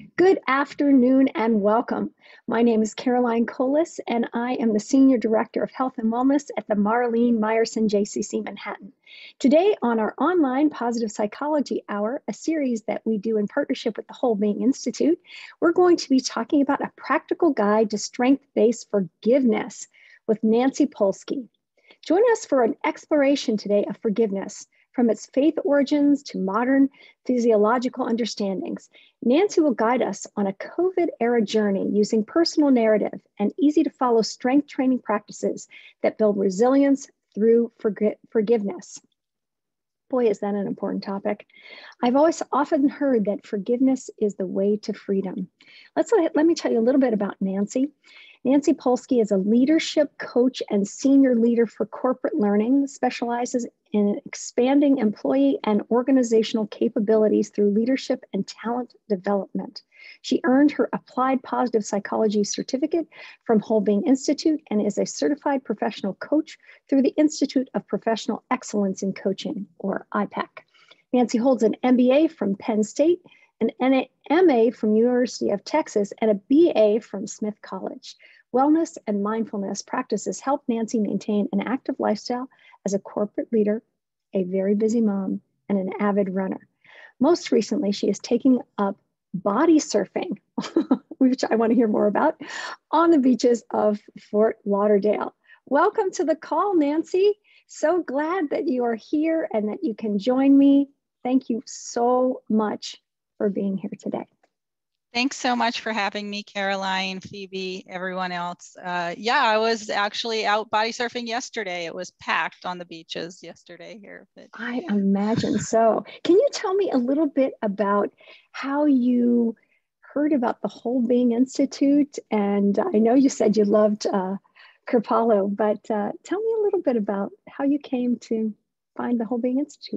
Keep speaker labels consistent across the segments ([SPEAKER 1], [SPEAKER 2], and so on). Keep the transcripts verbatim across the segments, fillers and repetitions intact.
[SPEAKER 1] Good afternoon and welcome. My name is Caroline Colas, and I am the Senior Director of Health and Wellness at the Marlene Meyerson J C C Manhattan. Today on our online Positive Psychology Hour, a series that we do in partnership with the Whole Being Institute, we're going to be talking about a practical guide to strength-based forgiveness with Nancy Polsky. Join us for an exploration today of forgiveness, from its faith origins to modern physiological understandings. Nancy will guide us on a COVID-era journey using personal narrative and easy-to-follow strength training practices that build resilience through forg- forgiveness. Boy, is that an important topic. I've always often heard that forgiveness is the way to freedom. Let's let, let me tell you a little bit about Nancy. Nancy Polsky is a leadership coach and senior leader for corporate learning, specializes in expanding employee and organizational capabilities through leadership and talent development. She earned her Applied Positive Psychology certificate from Whole Being Institute and is a certified professional coach through the Institute of Professional Excellence in Coaching, or I P E C. Nancy holds an M B A from Penn State, an M A from University of Texas, and a B A from Smith College. Wellness and mindfulness practices help Nancy maintain an active lifestyle as a corporate leader, a very busy mom, and an avid runner. Most recently, she is taking up body surfing, which I want to hear more about, on the beaches of Fort Lauderdale. Welcome to the call, Nancy. So glad that you are here and that you can join me. Thank you so much for being here today.
[SPEAKER 2] Thanks so much for having me, Caroline, Phoebe, everyone else. Uh, yeah, I was actually out body surfing yesterday. It was packed on the beaches yesterday here. But...
[SPEAKER 1] I imagine so. Can you tell me a little bit about how you heard about the Whole Being Institute? And I know you said you loved uh, Kripalu, but uh, tell me a little bit about how you came to find the Whole Being Institute.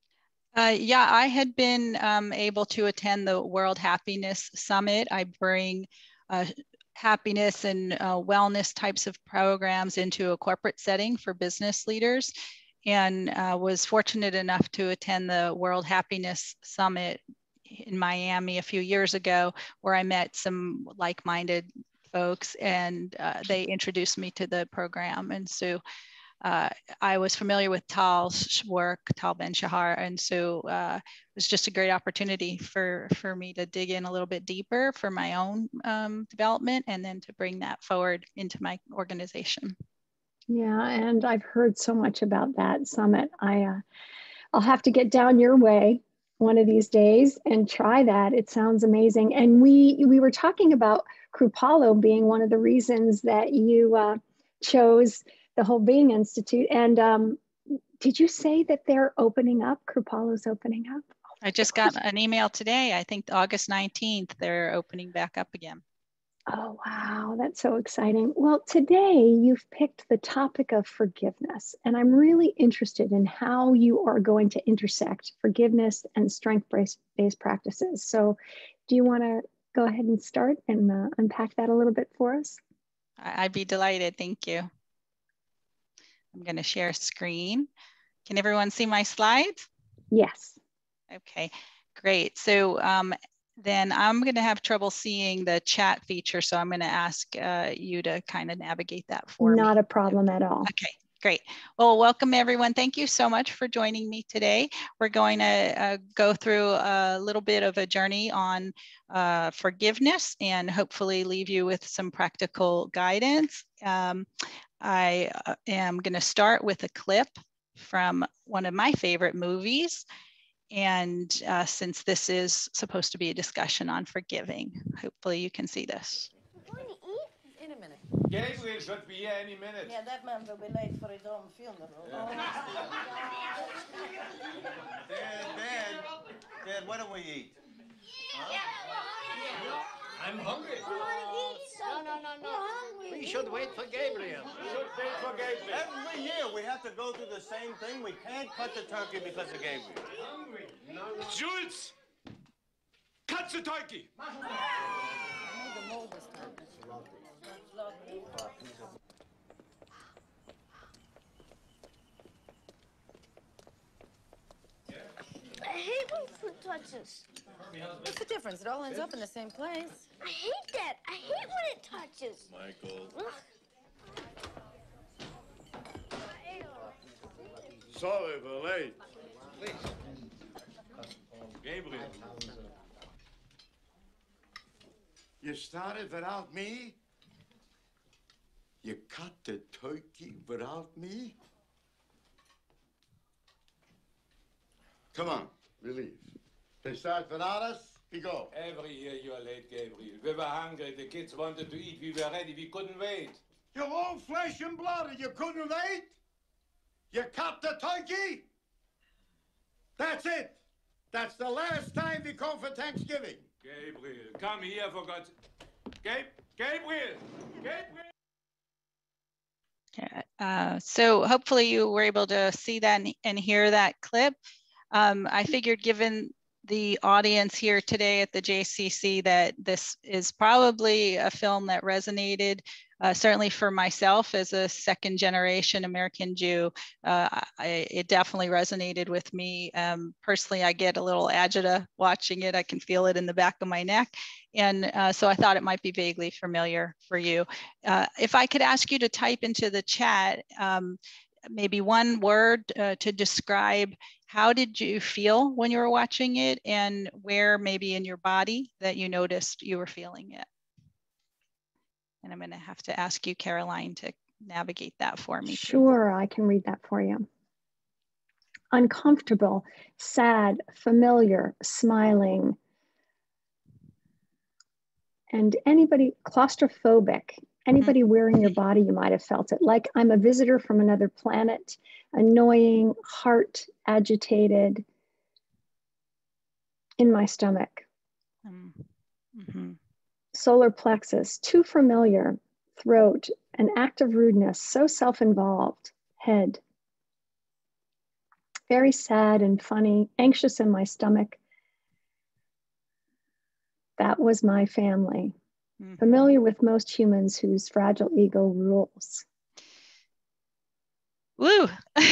[SPEAKER 2] Uh, yeah, I had been um, able to attend the World Happiness Summit. I bring uh, happiness and uh, wellness types of programs into a corporate setting for business leaders, and uh, was fortunate enough to attend the World Happiness Summit in Miami a few years ago, where I met some like-minded folks, and uh, they introduced me to the program. And so Uh, I was familiar with Tal's work, Tal Ben-Shahar, and so uh, it was just a great opportunity for, for me to dig in a little bit deeper for my own um, development, and then to bring that forward into my organization.
[SPEAKER 1] Yeah, and I've heard so much about that summit. I, uh, I'll have to get down your way one of these days and try that. It sounds amazing. And we, we were talking about Kripalu being one of the reasons that you uh, chose the Whole Being Institute. And um, did you say that they're opening up? Kripalu's opening up?
[SPEAKER 2] Oh, I just got an email today. I think August nineteenth, they're opening back up again.
[SPEAKER 1] Oh, wow, that's so exciting. Well, today you've picked the topic of forgiveness, and I'm really interested in how you are going to intersect forgiveness and strength-based practices. So do you want to go ahead and start and uh, unpack that a little bit for us?
[SPEAKER 2] I'd be delighted. Thank you. I'm going to share screen. Can everyone see my slides?
[SPEAKER 1] Yes.
[SPEAKER 2] Okay, great. So um, then I'm going to have trouble seeing the chat feature, so I'm going to ask uh, you to kind of navigate that for
[SPEAKER 1] Not
[SPEAKER 2] me.
[SPEAKER 1] Not a problem at all.
[SPEAKER 2] Okay, great. Well, welcome everyone. Thank you so much for joining me today. We're going to uh, go through a little bit of a journey on uh, forgiveness and hopefully leave you with some practical guidance. Um, I am going to start with a clip from one of my favorite movies. And uh, since this is supposed to be a discussion on forgiving, hopefully you can see this.
[SPEAKER 3] We're going to eat in a minute.
[SPEAKER 4] Gabriel should be here any minute.
[SPEAKER 3] Yeah, that man will be late for his own funeral.
[SPEAKER 4] Yeah.
[SPEAKER 3] Oh.
[SPEAKER 4] Dad, Dad, Dad, what do we eat? Huh? I'm hungry.
[SPEAKER 3] No, no, no, no.
[SPEAKER 5] We should wait for Gabriel.
[SPEAKER 4] We should wait for Gabriel. Every year we have to go through the same thing. We can't cut the turkey because of Gabriel.
[SPEAKER 5] Hungry? No, no.
[SPEAKER 4] Jules! Cut the turkey!
[SPEAKER 3] I hate when food touches. What's the difference? It all ends up in the same place.
[SPEAKER 6] I hate that. I hate when it touches.
[SPEAKER 4] Michael.
[SPEAKER 6] Ugh.
[SPEAKER 5] Sorry for late. Please. Gabriel. You started without me? You cut the turkey without me? Come on, we leave. They start without us, we go.
[SPEAKER 7] Every year you are late, Gabriel. We were hungry, the kids wanted to eat, we were ready, we couldn't wait.
[SPEAKER 5] Your own flesh and blood, and you couldn't wait? You cut the turkey? That's it. That's the last time we come for Thanksgiving.
[SPEAKER 7] Gabriel, come here for God's... Gabe, Gabriel! Gabriel!
[SPEAKER 2] Uh, so hopefully you were able to see that and, and hear that clip. Um, I figured given the audience here today at the J C C that this is probably a film that resonated, uh, certainly for myself as a second generation American Jew. Uh, I, it definitely resonated with me. Um, personally, I get a little agita watching it. I can feel it in the back of my neck. And uh, so I thought it might be vaguely familiar for you. Uh, if I could ask you to type into the chat, um, maybe one word uh, to describe how did you feel when you were watching it and where maybe in your body that you noticed you were feeling it. And I'm going to have to ask you, Caroline, to navigate that for me.
[SPEAKER 1] Sure, I can read that for you. Uncomfortable, sad, familiar, smiling. And anybody claustrophobic, anybody wearing your body, you might have felt it. Like I'm a visitor from another planet, annoying, heart agitated, in my stomach.
[SPEAKER 2] Mm-hmm.
[SPEAKER 1] Solar plexus, too familiar, throat, an act of rudeness, so self-involved, head. Very sad and funny, anxious in my stomach. That was my family. Mm-hmm. Familiar with most humans whose fragile ego rules.
[SPEAKER 2] Woo!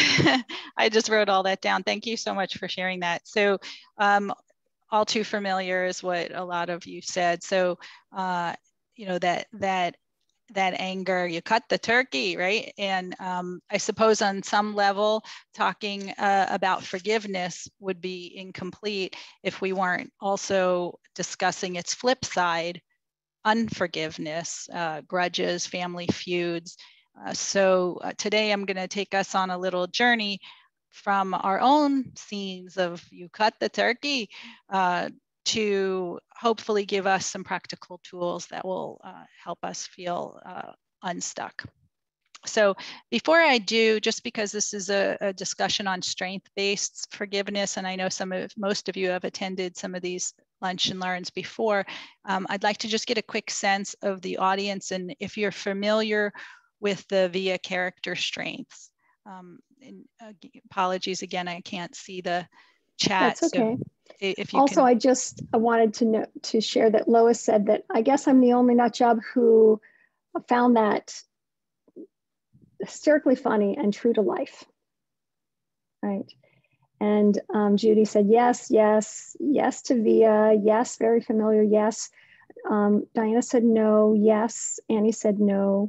[SPEAKER 2] I just wrote all that down. Thank you so much for sharing that. So um, all too familiar is what a lot of you said. So, uh, you know, that, that, that anger, you cut the turkey, right? And um, I suppose on some level, talking uh, about forgiveness would be incomplete if we weren't also discussing its flip side, unforgiveness, uh, grudges, family feuds. Uh, so uh, today I'm going to take us on a little journey from our own scenes of you cut the turkey uh, to hopefully give us some practical tools that will uh, help us feel uh, unstuck. So before I do, just because this is a, a discussion on strength-based forgiveness, and I know some of most of you have attended some of these lunch and learns before, um, I'd like to just get a quick sense of the audience and if you're familiar with the V I A character strengths. Um, and, uh, apologies again, I can't see the chat.
[SPEAKER 1] That's okay.
[SPEAKER 2] So if you
[SPEAKER 1] also,
[SPEAKER 2] can...
[SPEAKER 1] I just wanted to know, to share that Lois said that I guess I'm the only nut job who found that hysterically funny and true to life, right? And um, Judy said, yes, yes, yes to V I A, yes, very familiar, yes. Um, Diana said no, yes. Annie said no.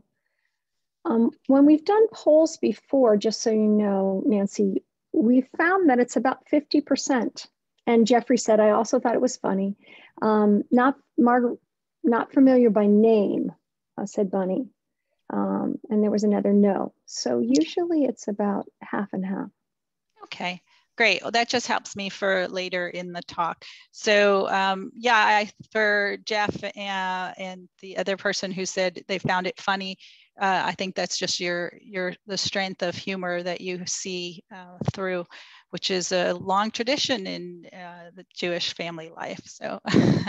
[SPEAKER 1] Um, when we've done polls before, just so you know, Nancy, we found that it's about fifty percent. And Jeffrey said, I also thought it was funny. Um, not, Margaret, not familiar by name, uh, said Bunny. Um, and there was another no. So usually it's about half and half.
[SPEAKER 2] Okay, great. Well, that just helps me for later in the talk. So um, yeah, I, for Jeff uh, and the other person who said they found it funny, uh, I think that's just your, your the strength of humor that you see uh, through, which is a long tradition in uh, the Jewish family life. So.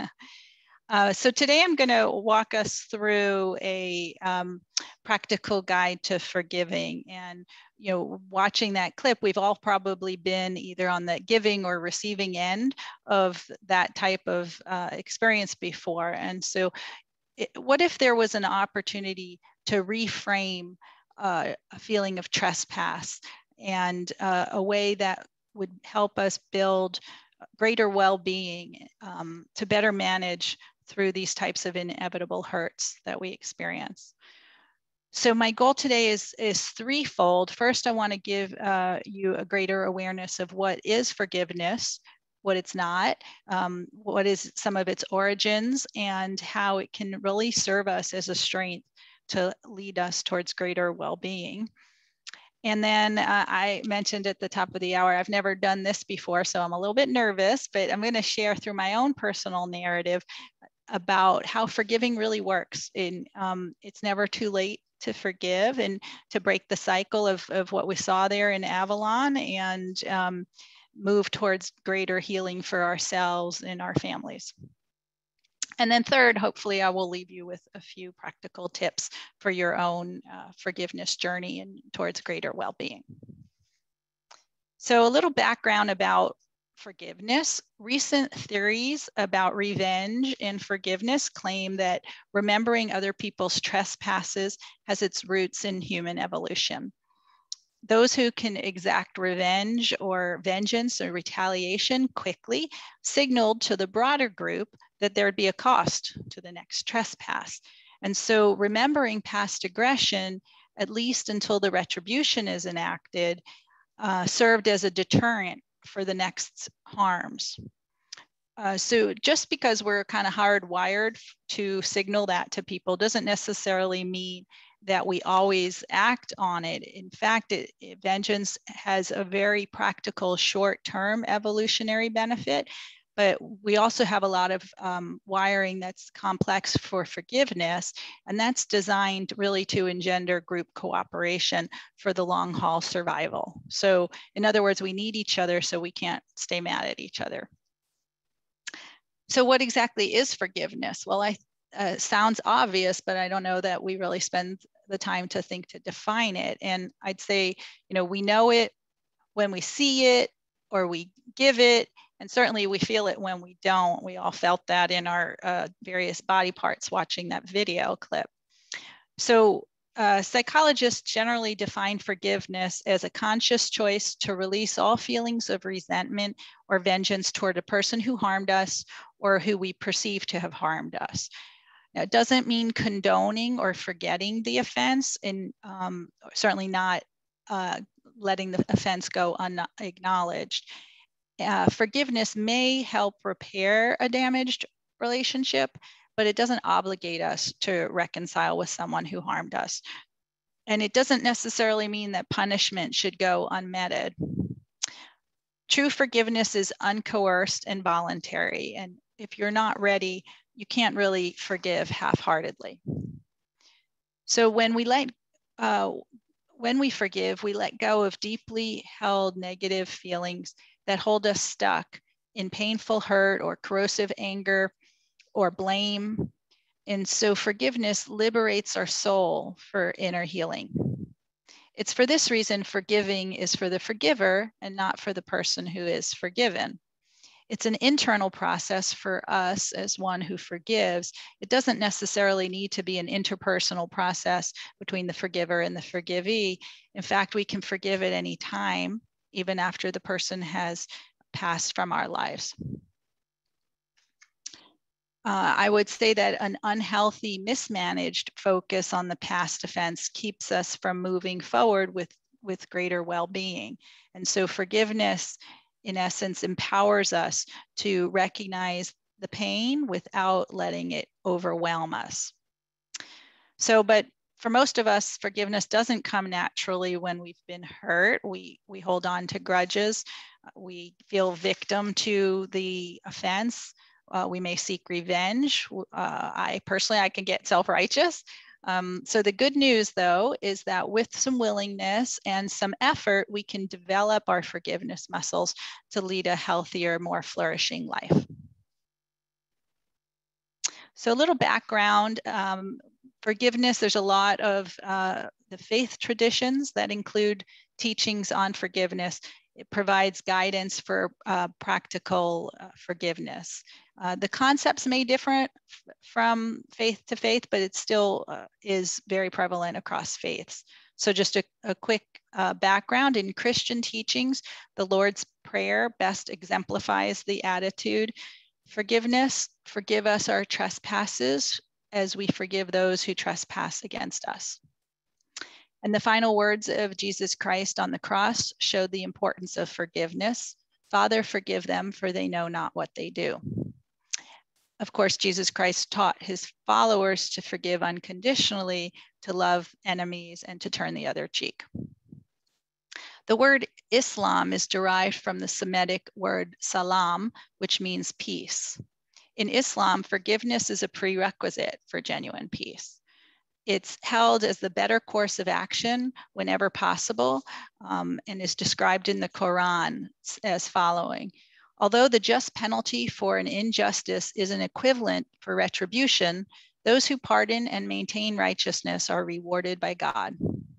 [SPEAKER 2] Uh, so today I'm going to walk us through a um, practical guide to forgiving. And, you know, watching that clip, we've all probably been either on the giving or receiving end of that type of uh, experience before. And so it, what if there was an opportunity to reframe uh, a feeling of trespass and uh, a way that would help us build greater well-being, um, to better manage through these types of inevitable hurts that we experience. So my goal today is, is threefold. First, I want to give uh, you a greater awareness of what is forgiveness, what it's not, um, what is some of its origins, and how it can really serve us as a strength to lead us towards greater well-being. And then uh, I mentioned at the top of the hour, I've never done this before, so I'm a little bit nervous, but I'm going to share through my own personal narrative about how forgiving really works. In, um, it's never too late to forgive and to break the cycle of, of what we saw there in Avalon, and um, move towards greater healing for ourselves and our families. And then third, hopefully I will leave you with a few practical tips for your own uh, forgiveness journey and towards greater well-being. So a little background about forgiveness. Recent theories about revenge and forgiveness claim that remembering other people's trespasses has its roots in human evolution. Those who can exact revenge or vengeance or retaliation quickly signaled to the broader group that there would be a cost to the next trespass. And so remembering past aggression, at least until the retribution is enacted, uh, served as a deterrent for the next harms. Uh, so just because we're kind of hardwired to signal that to people doesn't necessarily mean that we always act on it. In fact, it, it, vengeance has a very practical short-term evolutionary benefit, but we also have a lot of um, wiring that's complex for forgiveness, and that's designed really to engender group cooperation for the long haul survival. So in other words, we need each other so we can't stay mad at each other. So what exactly is forgiveness? Well, I uh, sounds obvious, but I don't know that we really spend the time to think to define it. And I'd say, you know, we know it when we see it or we give it, and certainly we feel it when we don't. We all felt that in our uh, various body parts watching that video clip. So uh, psychologists generally define forgiveness as a conscious choice to release all feelings of resentment or vengeance toward a person who harmed us or who we perceive to have harmed us. Now, it doesn't mean condoning or forgetting the offense, and um, certainly not uh, letting the offense go unacknowledged. Uh, forgiveness may help repair a damaged relationship, but it doesn't obligate us to reconcile with someone who harmed us. And it doesn't necessarily mean that punishment should go unmeted. True forgiveness is uncoerced and voluntary. And if you're not ready, you can't really forgive half-heartedly. So when we let, uh, when we forgive, we let go of deeply held negative feelings that hold us stuck in painful hurt or corrosive anger or blame. And so forgiveness liberates our soul for inner healing. It's for this reason forgiving is for the forgiver and not for the person who is forgiven. It's an internal process for us as one who forgives. It doesn't necessarily need to be an interpersonal process between the forgiver and the forgivee. In fact, we can forgive at any time, even after the person has passed from our lives. Uh, I would say that an unhealthy, mismanaged focus on the past offense keeps us from moving forward with, with greater well-being. And so forgiveness, in essence, empowers us to recognize the pain without letting it overwhelm us. So, but for most of us, forgiveness doesn't come naturally when we've been hurt. We, we hold on to grudges. We feel victim to the offense. Uh, we may seek revenge. Uh, I personally, I can get self-righteous. Um, so the good news, though, is that with some willingness and some effort, we can develop our forgiveness muscles to lead a healthier, more flourishing life. So a little background, um, forgiveness, there's a lot of uh, the faith traditions that include teachings on forgiveness. It provides guidance for uh, practical uh, forgiveness. Uh, the concepts may differ from faith to faith, but it still uh, is very prevalent across faiths. So just a, a quick uh, background in Christian teachings, the Lord's Prayer best exemplifies the attitude. Forgiveness, forgive us our trespasses as we forgive those who trespass against us. And the final words of Jesus Christ on the cross showed the importance of forgiveness. Father, forgive them, for they know not what they do. Of course, Jesus Christ taught his followers to forgive unconditionally, to love enemies, and to turn the other cheek. The word Islam is derived from the Semitic word salam, which means peace. In Islam, forgiveness is a prerequisite for genuine peace. It's held as the better course of action whenever possible, um, and is described in the Quran as following. Although the just penalty for an injustice is an equivalent for retribution, those who pardon and maintain righteousness are rewarded by God.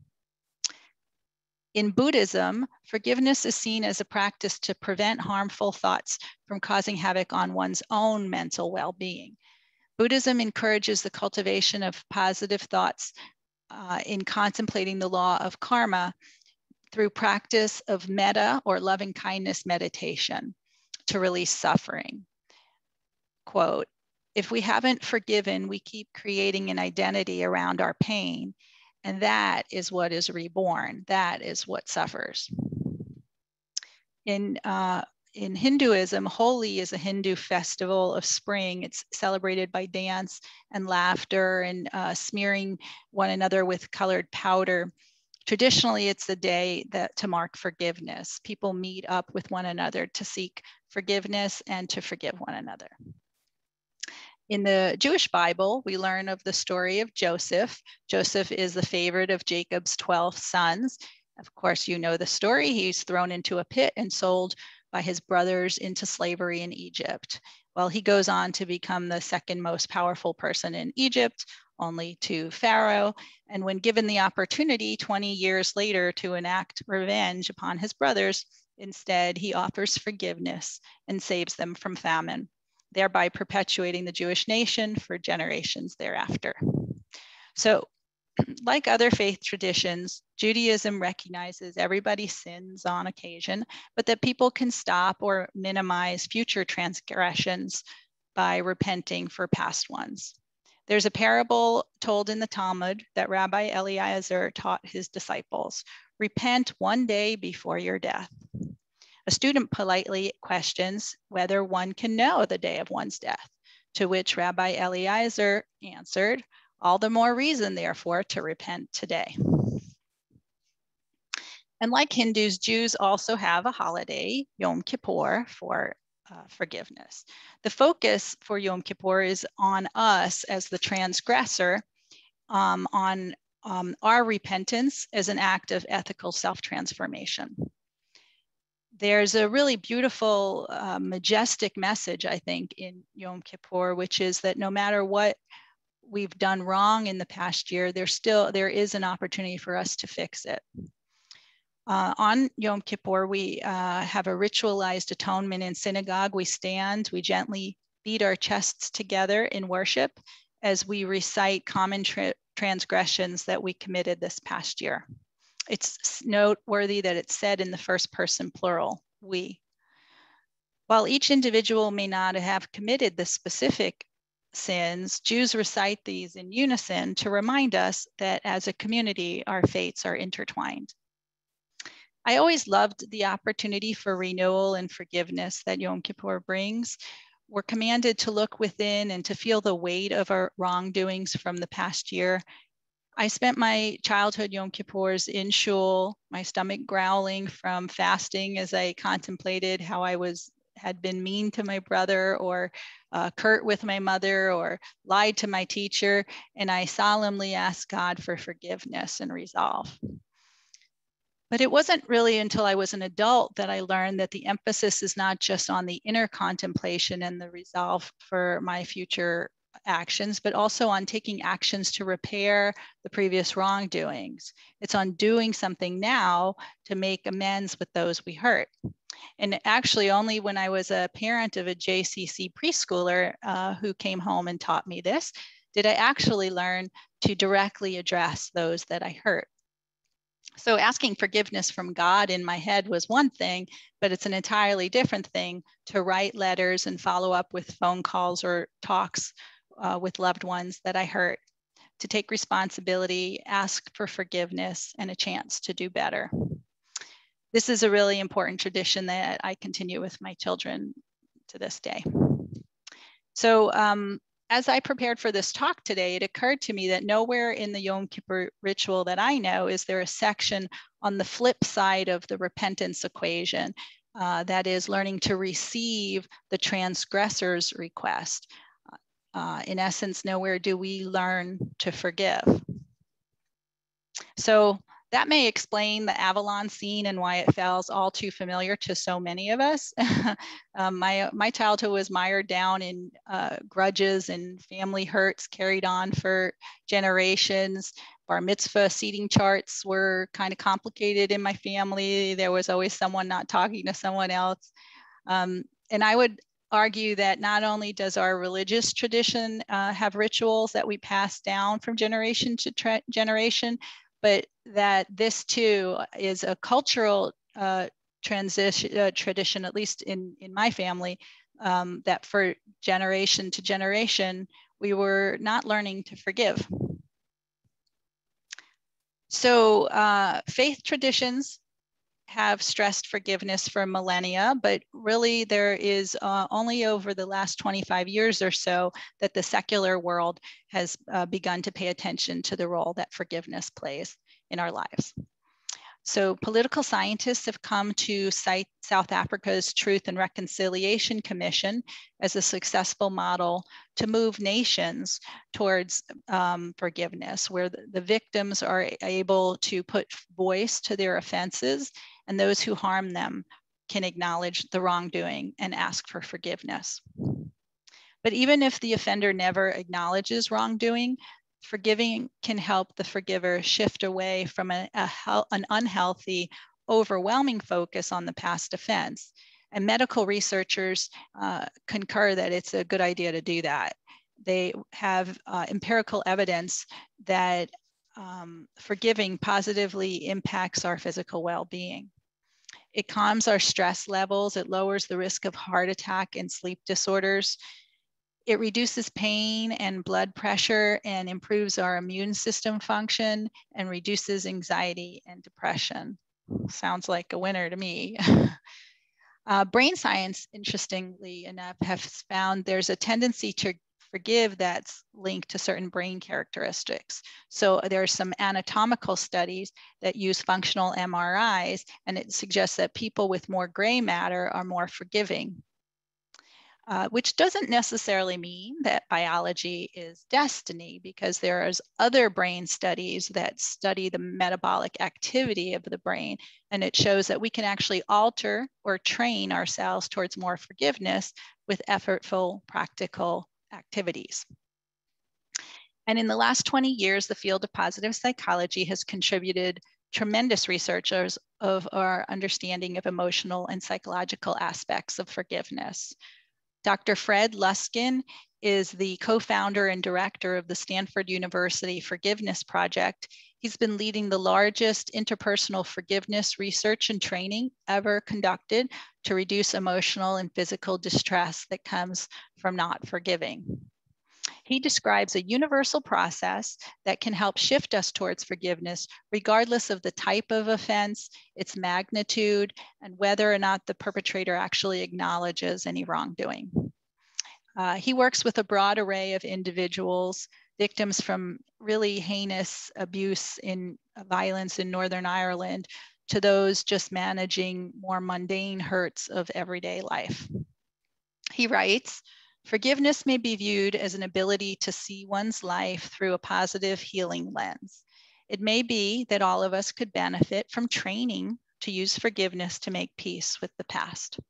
[SPEAKER 2] In Buddhism, forgiveness is seen as a practice to prevent harmful thoughts from causing havoc on one's own mental well-being. Buddhism encourages the cultivation of positive thoughts uh, in contemplating the law of karma through practice of metta or loving kindness meditation to release suffering. Quote, if we haven't forgiven, we keep creating an identity around our pain, and that is what is reborn. That is what suffers. In, uh, in Hinduism, Holi is a Hindu festival of spring. It's celebrated by dance and laughter and uh, smearing one another with colored powder. Traditionally, it's the day that to mark forgiveness. People meet up with one another to seek forgiveness and to forgive one another. In the Jewish Bible, we learn of the story of Joseph. Joseph is the favorite of Jacob's twelve sons. Of course, you know the story. He's thrown into a pit and sold by his brothers into slavery in Egypt. Well, he goes on to become the second most powerful person in Egypt, only to Pharaoh. And when given the opportunity twenty years later to enact revenge upon his brothers, instead he offers forgiveness and saves them from famine, thereby perpetuating the Jewish nation for generations thereafter. So, like other faith traditions, Judaism recognizes everybody sins on occasion, but that people can stop or minimize future transgressions by repenting for past ones. There's a parable told in the Talmud that Rabbi Eliezer taught his disciples, repent one day before your death. A student politely questions whether one can know the day of one's death, to which Rabbi Eliezer answered, all the more reason, therefore, to repent today. And like Hindus, Jews also have a holiday, Yom Kippur, for uh, forgiveness. The focus for Yom Kippur is on us as the transgressor, um, on um, our repentance as an act of ethical self-transformation. There's a really beautiful, uh, majestic message, I think, in Yom Kippur, which is that no matter what we've done wrong in the past year, there still there is an opportunity for us to fix it. Uh, on Yom Kippur, we uh, have a ritualized atonement in synagogue. We stand, we gently beat our chests together in worship as we recite common tra transgressions that we committed this past year. It's noteworthy that it's said in the first person plural, we. While each individual may not have committed the specific sins, Jews recite these in unison to remind us that as a community, our fates are intertwined. I always loved the opportunity for renewal and forgiveness that Yom Kippur brings. We're commanded to look within and to feel the weight of our wrongdoings from the past year. I spent my childhood Yom Kippurs in shul, my stomach growling from fasting as I contemplated how I was had been mean to my brother or uh, curt with my mother or lied to my teacher, and I solemnly asked God for forgiveness and resolve. But it wasn't really until I was an adult that I learned that the emphasis is not just on the inner contemplation and the resolve for my future actions, but also on taking actions to repair the previous wrongdoings. It's on doing something now to make amends with those we hurt. And actually only when I was a parent of a J C C preschooler uh, who came home and taught me this, did I actually learn to directly address those that I hurt. So asking forgiveness from God in my head was one thing, but it's an entirely different thing to write letters and follow up with phone calls or talks uh, with loved ones that I hurt, to take responsibility, ask for forgiveness, and a chance to do better. This is a really important tradition that I continue with my children to this day. So um, as I prepared for this talk today, it occurred to me that nowhere in the Yom Kippur ritual that I know is there a section on the flip side of the repentance equation, uh, that is learning to receive the transgressor's request. Uh, in essence, nowhere do we learn to forgive. So that may explain the Avalon scene and why it feels all too familiar to so many of us. um, my, my childhood was mired down in uh, grudges and family hurts carried on for generations. Bar mitzvah seating charts were kind of complicated in my family. There was always someone not talking to someone else. Um, and I would argue that not only does our religious tradition uh, have rituals that we pass down from generation to tra- generation, but that this too is a cultural uh, transition uh, tradition, at least in, in my family, um, that for generation to generation, we were not learning to forgive. So uh, faith traditions have stressed forgiveness for millennia, but really there is uh, only over the last twenty-five years or so that the secular world has uh, begun to pay attention to the role that forgiveness plays in our lives. So political scientists have come to cite South Africa's Truth and Reconciliation Commission as a successful model to move nations towards um, forgiveness, where the, the victims are able to put voice to their offenses, and those who harm them can acknowledge the wrongdoing and ask for forgiveness. But even if the offender never acknowledges wrongdoing, forgiving can help the forgiver shift away from a, a, an unhealthy, overwhelming focus on the past offense. And medical researchers uh, concur that it's a good idea to do that. They have uh, empirical evidence that um, forgiving positively impacts our physical well-being. It calms our stress levels, it lowers the risk of heart attack and sleep disorders. It reduces pain and blood pressure and improves our immune system function and reduces anxiety and depression. Sounds like a winner to me. uh, brain science, interestingly enough, has found there's a tendency to forgive that's linked to certain brain characteristics. So there are some anatomical studies that use functional M R Is, and it suggests that people with more gray matter are more forgiving. Uh, which doesn't necessarily mean that biology is destiny, because there's other brain studies that study the metabolic activity of the brain, and it shows that we can actually alter or train ourselves towards more forgiveness with effortful, practical activities. And in the last twenty years, the field of positive psychology has contributed tremendous research of our understanding of emotional and psychological aspects of forgiveness. Doctor Fred Luskin is the co-founder and director of the Stanford University Forgiveness Project. He's been leading the largest interpersonal forgiveness research and training ever conducted to reduce emotional and physical distress that comes from not forgiving. He describes a universal process that can help shift us towards forgiveness, regardless of the type of offense, its magnitude, and whether or not the perpetrator actually acknowledges any wrongdoing. Uh, he works with a broad array of individuals, victims from really heinous abuse in uh, violence in Northern Ireland, to those just managing more mundane hurts of everyday life. He writes, "Forgiveness may be viewed as an ability to see one's life through a positive healing lens. It may be that all of us could benefit from training to use forgiveness to make peace with the past."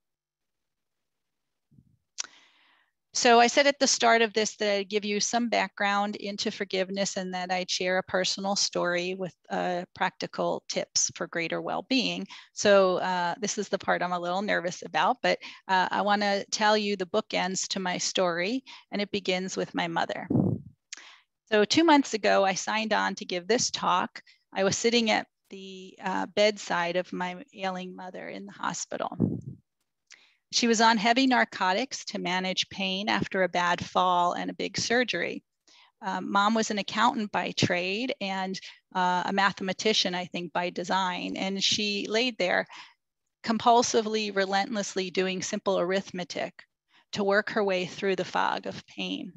[SPEAKER 2] So I said at the start of this that I'd give you some background into forgiveness and that I'd share a personal story with uh, practical tips for greater well-being. So uh, this is the part I'm a little nervous about, but uh, I want to tell you the bookends to my story, and it begins with my mother. So two months ago, I signed on to give this talk. I was sitting at the uh, bedside of my ailing mother in the hospital. She was on heavy narcotics to manage pain after a bad fall and a big surgery. Um, Mom was an accountant by trade and uh, a mathematician, I think, by design. And she laid there compulsively, relentlessly doing simple arithmetic to work her way through the fog of pain.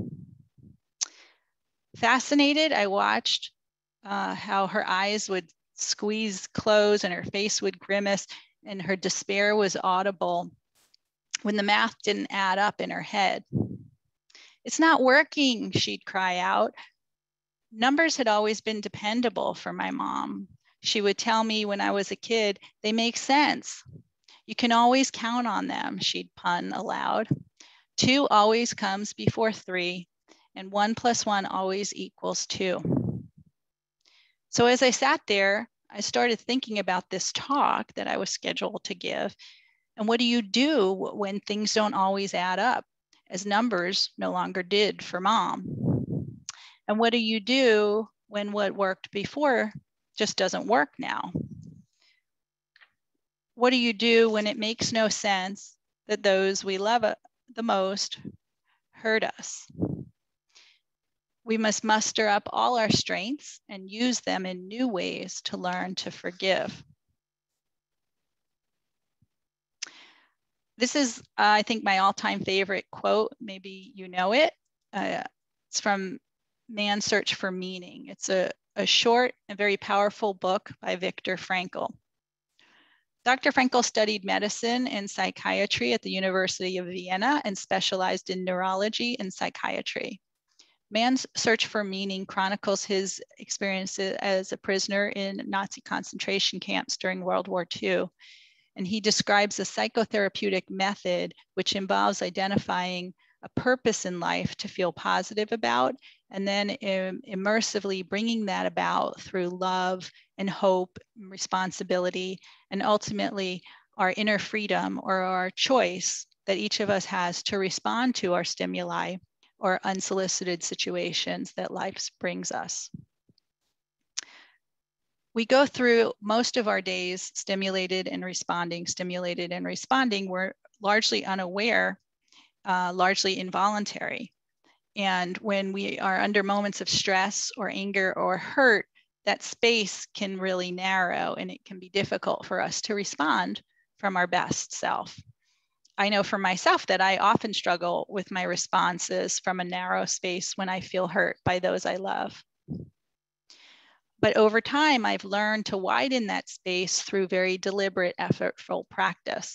[SPEAKER 2] Fascinated, I watched uh, how her eyes would squeeze close and her face would grimace and her despair was audible when the math didn't add up in her head. "It's not working," she'd cry out. Numbers had always been dependable for my mom. She would tell me when I was a kid, "They make sense. You can always count on them," she'd pun aloud. "Two always comes before three, and one plus one always equals two." So as I sat there, I started thinking about this talk that I was scheduled to give. And what do you do when things don't always add up, as numbers no longer did for Mom? And what do you do when what worked before just doesn't work now? What do you do when it makes no sense that those we love the most hurt us? We must muster up all our strengths and use them in new ways to learn to forgive. This is, uh, I think, my all-time favorite quote. Maybe you know it. Uh, it's from Man's Search for Meaning. It's a, a short and very powerful book by Viktor Frankl. Doctor Frankl studied medicine and psychiatry at the University of Vienna and specialized in neurology and psychiatry. Man's Search for Meaning chronicles his experiences as a prisoner in Nazi concentration camps during World War Two. And he describes a psychotherapeutic method which involves identifying a purpose in life to feel positive about, and then im- immersively bringing that about through love and hope, and responsibility, and ultimately our inner freedom or our choice that each of us has to respond to our stimuli or unsolicited situations that life brings us. We go through most of our days stimulated and responding, stimulated and responding. We're largely unaware, uh, largely involuntary. And when we are under moments of stress or anger or hurt, that space can really narrow and it can be difficult for us to respond from our best self. I know for myself that I often struggle with my responses from a narrow space when I feel hurt by those I love. But over time, I've learned to widen that space through very deliberate, effortful practice.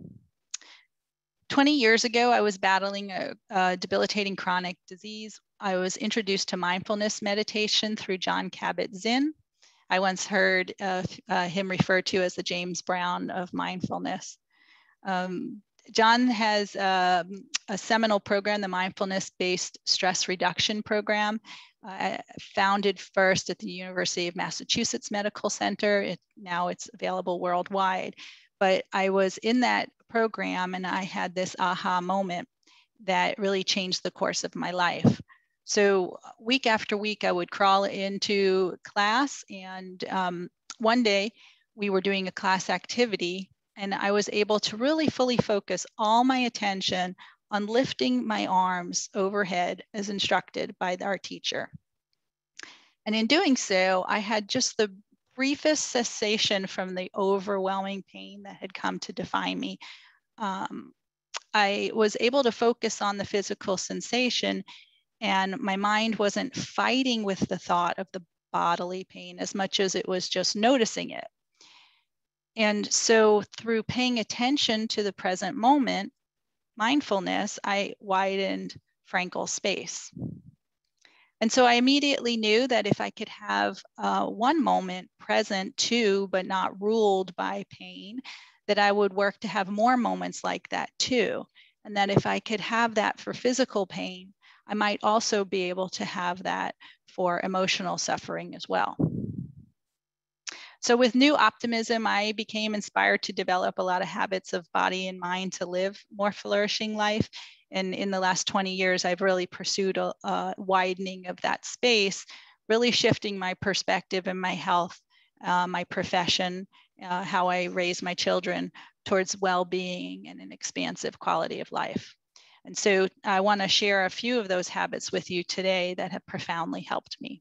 [SPEAKER 2] twenty years ago, I was battling a, a debilitating chronic disease. I was introduced to mindfulness meditation through Jon Kabat-Zinn. I once heard uh, uh, him referred to as the James Brown of mindfulness. Um, John has um, a seminal program, the Mindfulness-Based Stress Reduction Program, uh, founded first at the University of Massachusetts Medical Center. It, now it's available worldwide. But I was in that program and I had this aha moment that really changed the course of my life. So week after week, I would crawl into class, and um, one day we were doing a class activity, and I was able to really fully focus all my attention on lifting my arms overhead as instructed by our teacher. And in doing so, I had just the briefest cessation from the overwhelming pain that had come to define me. Um, I was able to focus on the physical sensation, and my mind wasn't fighting with the thought of the bodily pain as much as it was just noticing it. And so through paying attention to the present moment, mindfulness, I widened Frankl's space. And so I immediately knew that if I could have uh, one moment present too, but not ruled by pain, that I would work to have more moments like that too. And that if I could have that for physical pain, I might also be able to have that for emotional suffering as well. So with new optimism, I became inspired to develop a lot of habits of body and mind to live more flourishing life. And in the last twenty years, I've really pursued a, a widening of that space, really shifting my perspective and my health uh, my profession, uh, how I raise my children towards well-being and an expansive quality of life. And so I want to share a few of those habits with you today that have profoundly helped me.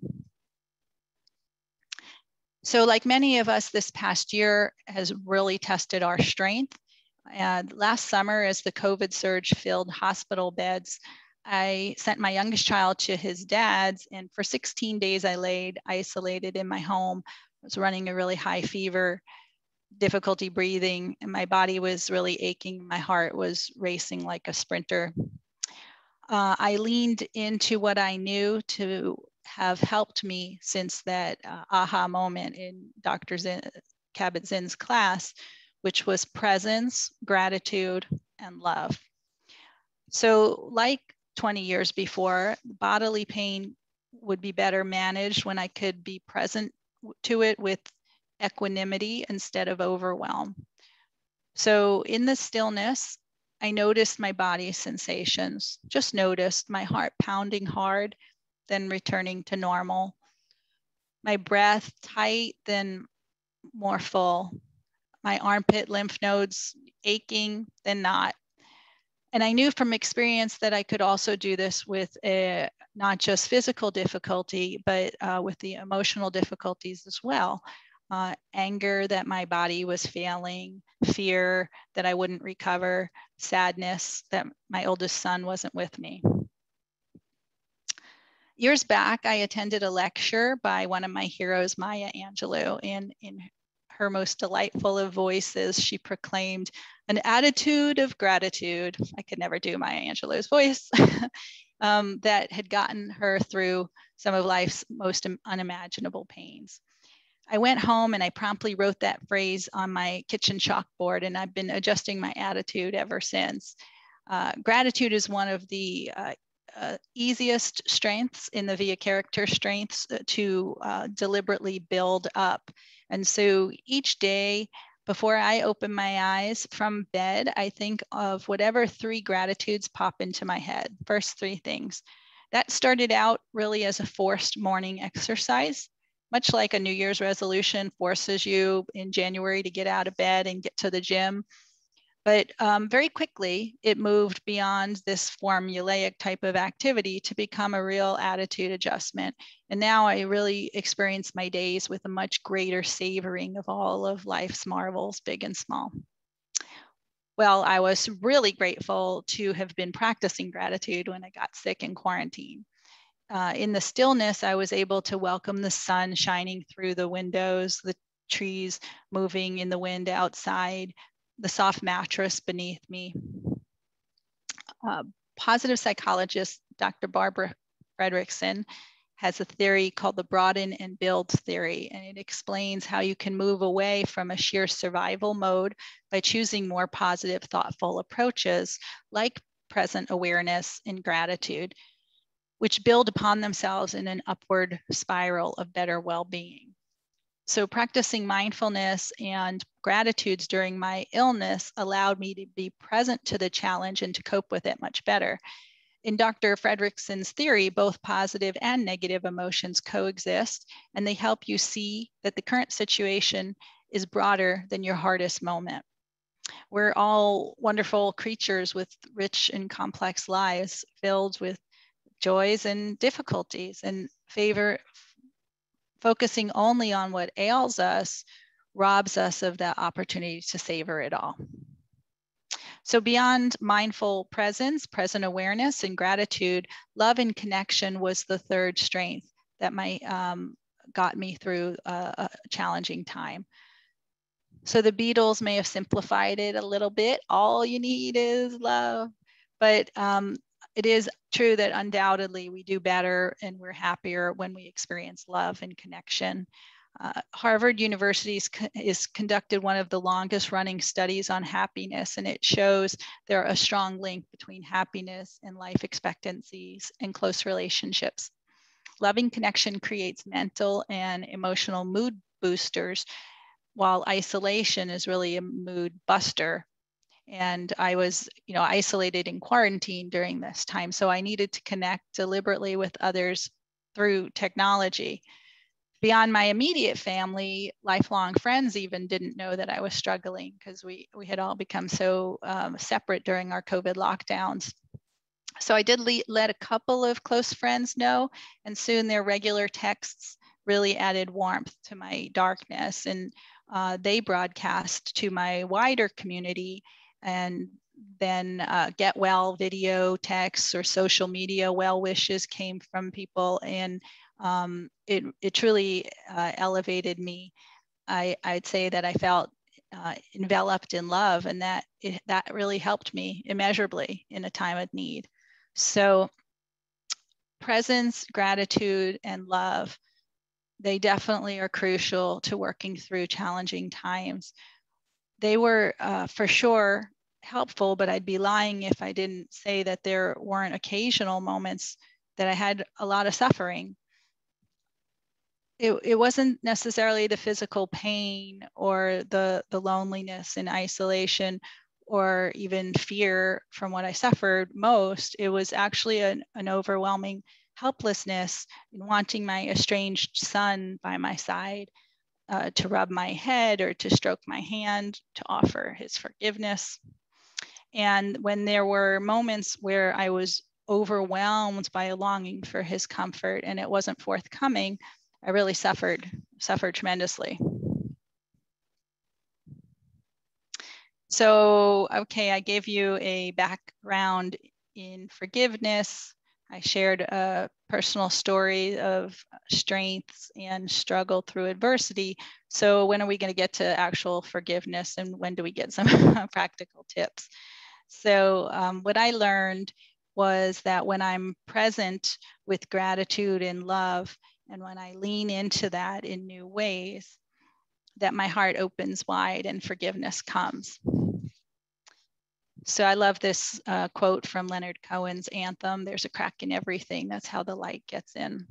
[SPEAKER 2] So like many of us, this past year has really tested our strength. And last summer, as the COVID surge filled hospital beds, I sent my youngest child to his dad's, and for sixteen days I laid isolated in my home. I was running a really high fever, difficulty breathing, and my body was really aching. My heart was racing like a sprinter. Uh, I leaned into what I knew to have helped me since that uh, aha moment in Doctor Zinn, Kabat-Zinn's class, which was presence, gratitude, and love. So like twenty years before, bodily pain would be better managed when I could be present to it with equanimity instead of overwhelm. So in the stillness, I noticed my body's sensations, just noticed my heart pounding hard, then returning to normal. My breath tight, then more full. My armpit lymph nodes aching, then not. And I knew from experience that I could also do this with a, not just physical difficulty, but uh, with the emotional difficulties as well. Uh, anger that my body was failing, fear that I wouldn't recover, sadness that my oldest son wasn't with me. Years back, I attended a lecture by one of my heroes, Maya Angelou, and in her most delightful of voices, she proclaimed an attitude of gratitude. I could never do Maya Angelou's voice, um, that had gotten her through some of life's most unimaginable pains. I went home and I promptly wrote that phrase on my kitchen chalkboard, and I've been adjusting my attitude ever since. Uh, gratitude is one of the uh, uh, easiest strengths in the Via Character Strengths to uh, deliberately build up. And so each day before I open my eyes from bed, I think of whatever three gratitudes pop into my head. First three things. That started out really as a forced morning exercise. Much like a New Year's resolution forces you in January to get out of bed and get to the gym. But um, very quickly, it moved beyond this formulaic type of activity to become a real attitude adjustment. And now I really experience my days with a much greater savoring of all of life's marvels, big and small. Well, I was really grateful to have been practicing gratitude when I got sick in quarantine. Uh, in the stillness, I was able to welcome the sun shining through the windows, the trees moving in the wind outside, the soft mattress beneath me. Uh, positive psychologist Doctor Barbara Fredrickson has a theory called the broaden and build theory, and it explains how you can move away from a sheer survival mode by choosing more positive, thoughtful approaches like present awareness and gratitude, which build upon themselves in an upward spiral of better well-being. So practicing mindfulness and gratitudes during my illness allowed me to be present to the challenge and to cope with it much better. In Doctor Fredrickson's theory, both positive and negative emotions coexist, and they help you see that the current situation is broader than your hardest moment. We're all wonderful creatures with rich and complex lives filled with joys and difficulties, and favor focusing only on what ails us robs us of the opportunity to savor it all. So beyond mindful presence, present awareness, and gratitude, love and connection was the third strength that my, um, got me through a, a challenging time. So the Beatles may have simplified it a little bit. All you need is love. But um, it is true that undoubtedly we do better and we're happier when we experience love and connection. Uh, Harvard University has conducted one of the longest running studies on happiness, and it shows there a strong link between happiness and life expectancies and close relationships. Loving connection creates mental and emotional mood boosters, while isolation is really a mood buster. And I was, you know, isolated in quarantine during this time. So I needed to connect deliberately with others through technology. beyond my immediate family, lifelong friends even didn't know that I was struggling because we, we had all become so um, separate during our COVID lockdowns. So I did le let a couple of close friends know, and soon their regular texts really added warmth to my darkness. And uh, they broadcast to my wider community, and then uh, get well video texts or social media well wishes came from people, and um, it, it truly uh, elevated me. I, I'd say that I felt uh, enveloped in love, and that it, that really helped me immeasurably in a time of need. So presence, gratitude, and love, they definitely are crucial to working through challenging times. They were uh, for sure helpful, but I'd be lying if I didn't say that there weren't occasional moments that I had a lot of suffering. It, it wasn't necessarily the physical pain or the, the loneliness and isolation or even fear from what I suffered most. It was actually an, an overwhelming helplessness in wanting my estranged son by my side, uh, to rub my head or to stroke my hand, to offer his forgiveness. And when there were moments where I was overwhelmed by a longing for his comfort and it wasn't forthcoming, I really suffered, suffered tremendously. So, okay, I gave you a background in forgiveness. I shared a personal story of strengths and struggle through adversity. So when are we going to get to actual forgiveness, and when do we get some practical tips? So um, what I learned was that when I'm present with gratitude and love, and when I lean into that in new ways, that my heart opens wide and forgiveness comes. So I love this uh, quote from Leonard Cohen's anthem, "There's a crack in everything. That's how the light gets in."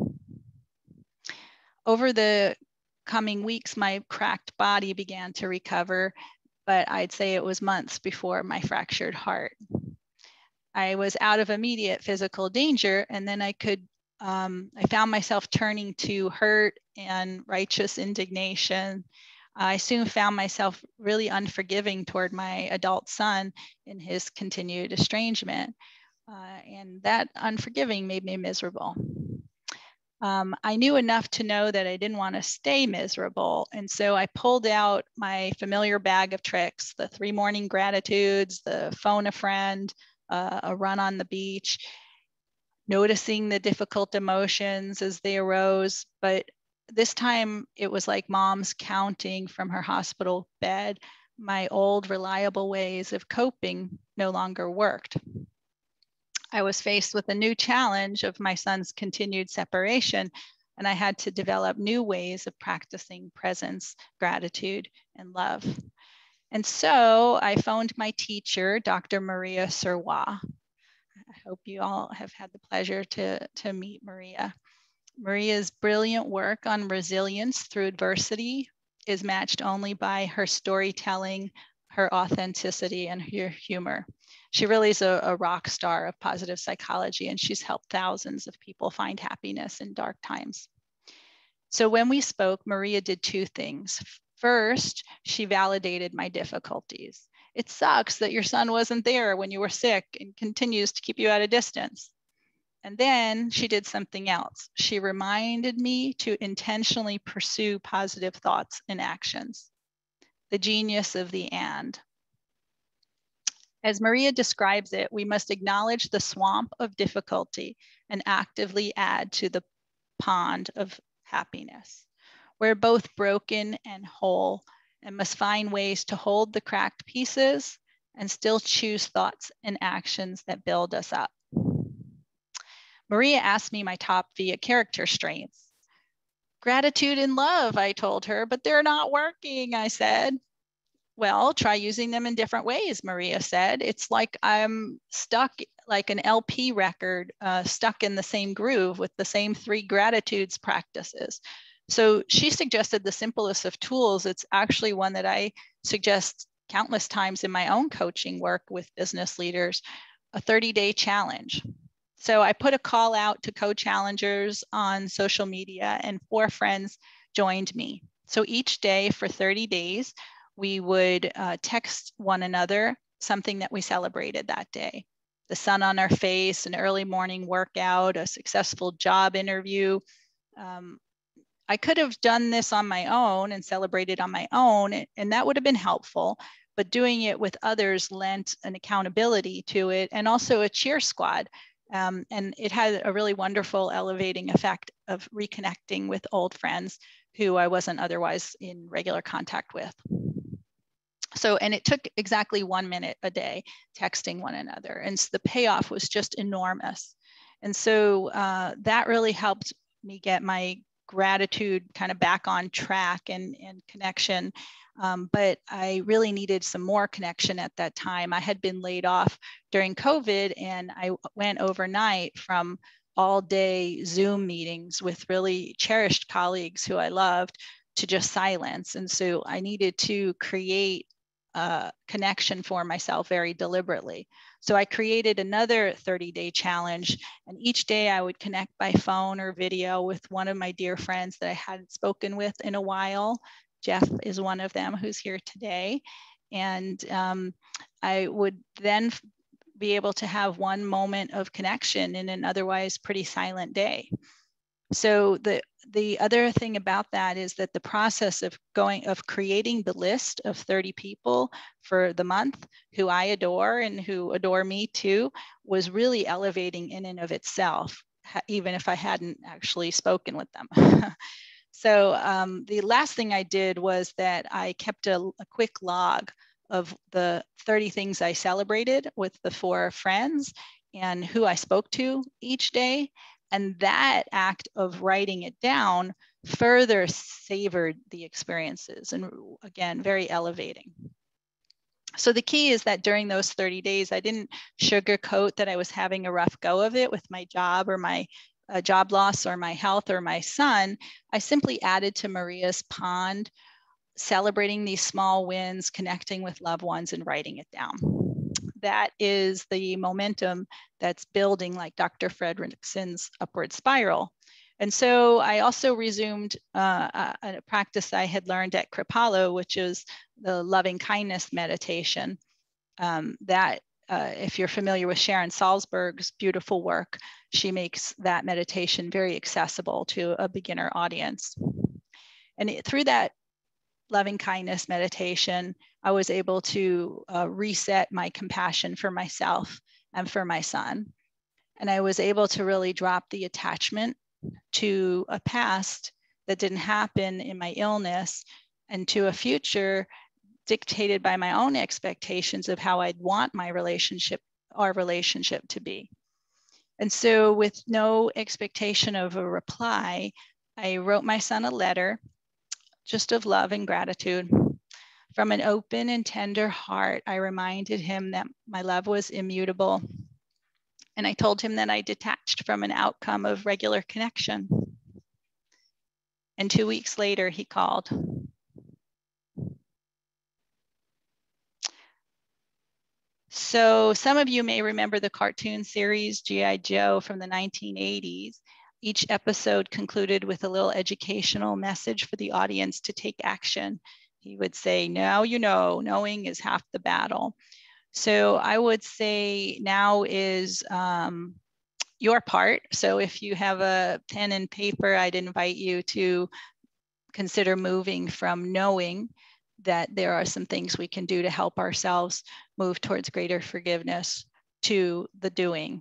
[SPEAKER 2] Over the coming weeks, my cracked body began to recover, but I'd say it was months before my fractured heart. I was out of immediate physical danger, and then I could, um, I found myself turning to hurt and righteous indignation. I soon found myself really unforgiving toward my adult son in his continued estrangement. Uh, and that unforgiving made me miserable. Um, I knew enough to know that I didn't want to stay miserable. And so I pulled out my familiar bag of tricks, the three morning gratitudes, the phone a friend, uh, a run on the beach, noticing the difficult emotions as they arose. But this time it was like mom's counting from her hospital bed. My old reliable ways of coping no longer worked. I was faced with a new challenge of my son's continued separation, and I had to develop new ways of practicing presence, gratitude, and love. And so I phoned my teacher, Doctor Maria Serrois. I hope you all have had the pleasure to, to meet Maria. Maria's brilliant work on resilience through adversity is matched only by her storytelling, her authenticity, and her humor. She really is a, a rock star of positive psychology, and she's helped thousands of people find happiness in dark times. So when we spoke, Maria did two things. First, she validated my difficulties. It sucks that your son wasn't there when you were sick and continues to keep you at a distance. And then she did something else. She reminded me to intentionally pursue positive thoughts and actions. The genius of the and. As Maria describes it, we must acknowledge the swamp of difficulty and actively add to the pond of happiness. We're both broken and whole and must find ways to hold the cracked pieces and still choose thoughts and actions that build us up. Maria asked me my top V I A character strengths. Gratitude and love, I told her, but they're not working, I said. Well, try using them in different ways, Maria said. It's like I'm stuck like an L P record, uh, stuck in the same groove with the same three gratitudes practices. So she suggested the simplest of tools. It's actually one that I suggest countless times in my own coaching work with business leaders, a thirty-day challenge. So I put a call out to co-challengers on social media, and four friends joined me. So each day for thirty days, we would uh, text one another something that we celebrated that day. The sun on our face, an early morning workout, a successful job interview. Um, I could have done this on my own and celebrated on my own, and that would have been helpful. But doing it with others lent an accountability to it and also a cheer squad. Um, and it had a really wonderful elevating effect of reconnecting with old friends who I wasn't otherwise in regular contact with. So, and it took exactly one minute a day texting one another. And so the payoff was just enormous. And so uh, that really helped me get my gratitude kind of back on track and, and connection. Um, but I really needed some more connection at that time. I had been laid off during COVID, and I went overnight from all day Zoom meetings with really cherished colleagues who I loved to just silence. And so I needed to create a connection for myself very deliberately. So I created another thirty day challenge, and each day I would connect by phone or video with one of my dear friends that I hadn't spoken with in a while. Jeff is one of them who's here today. And um, I would then be able to have one moment of connection in an otherwise pretty silent day. So the, the other thing about that is that the process of going, of creating the list of thirty people for the month who I adore and who adore me too, was really elevating in and of itself, even if I hadn't actually spoken with them. So um, the last thing I did was that I kept a, a quick log of the thirty things I celebrated with the four friends and who I spoke to each day. And that act of writing it down further savored the experiences, and again, very elevating. So the key is that during those thirty days, I didn't sugarcoat that I was having a rough go of it with my job or my uh, job loss or my health or my son. I simply added to Maria's pond, celebrating these small wins, connecting with loved ones, and writing it down. That is the momentum that's building, like Doctor Fredrickson's upward spiral. And so I also resumed uh, a, a practice I had learned at Kripalu, which is the loving kindness meditation. Um, that, uh, if you're familiar with Sharon Salzberg's beautiful work, she makes that meditation very accessible to a beginner audience. And it, through that loving kindness meditation, I was able to uh, reset my compassion for myself and for my son. And I was able to really drop the attachment to a past that didn't happen in my illness and to a future dictated by my own expectations of how I'd want my relationship, our relationship to be. And so with no expectation of a reply, I wrote my son a letter just of love and gratitude. From an open and tender heart, I reminded him that my love was immutable. And I told him that I detached from an outcome of regular connection. And two weeks later, he called. So some of you may remember the cartoon series G I Joe from the nineteen eighties. Each episode concluded with a little educational message for the audience to take action. He would say, now you know, knowing is half the battle. So I would say now is um, your part. So if you have a pen and paper, I'd invite you to consider moving from knowing that there are some things we can do to help ourselves move towards greater forgiveness to the doing.